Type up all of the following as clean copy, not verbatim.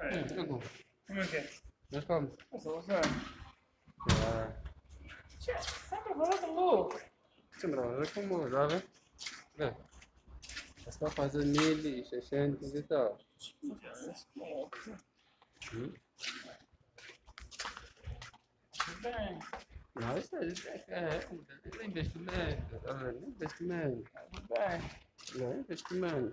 Ego. Come che? Mas como? Cosa lo sai? Ah, Cioè, sempre parlato louco. sembra, é como, já vê? É. Está a fazer 1.600 e tal. Hum? Bem, Não, isso é investimento. Tá vendo? Investimento. bem. É investimento.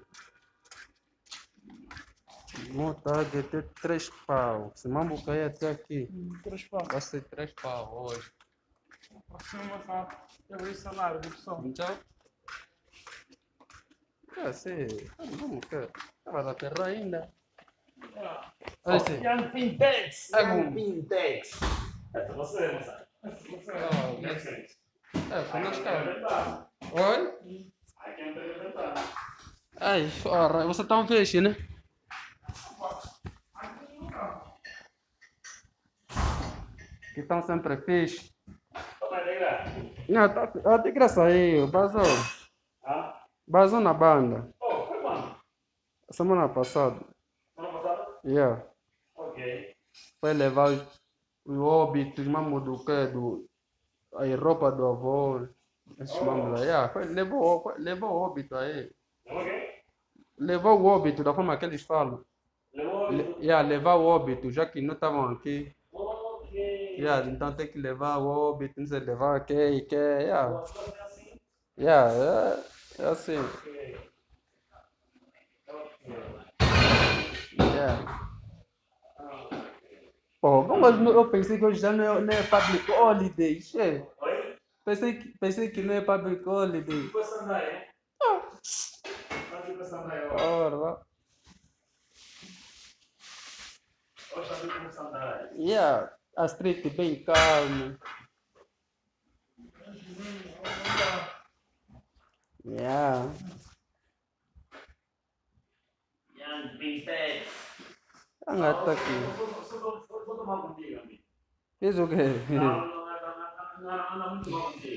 Vontade de ter 3 pau. Se mambo cair até aqui, Transporte. vai ser 3 pau hoje. Próxima fase. Eu vi o salário do pessoal. Então, é assim, vamos que vai dar terra ainda. Olha assim, Young Fintex! é Young bom. Fintex! Você, moça. Conosco. Oi? Ai, ora, você tá um peixe, né? Que estão sempre fixe. Não, tá, até que saiu, vazou na banda. Semana passada. Yeah. Foi levar os óbitos, mesmo do que? A roupa do avô. Esses mamos aí. Yeah, levou o óbito aí. Levou o óbito da forma que eles falam. Yeah, levar o óbito, já que não estavam aqui. Yeah, então tem que levar o óbito, não sei levar que, yeah. Yeah, é assim. Yeah. Pô, mas eu pensei que hoje já não é public holiday. Che. Pensei que não é public holiday. Ora, yeah, a street bem calmo. Yeah. Young Fintex! Anga tá aqui. Só tomar contigo, amigo. Fez o quê? Não, não, não, não, não, não, muito mal contigo.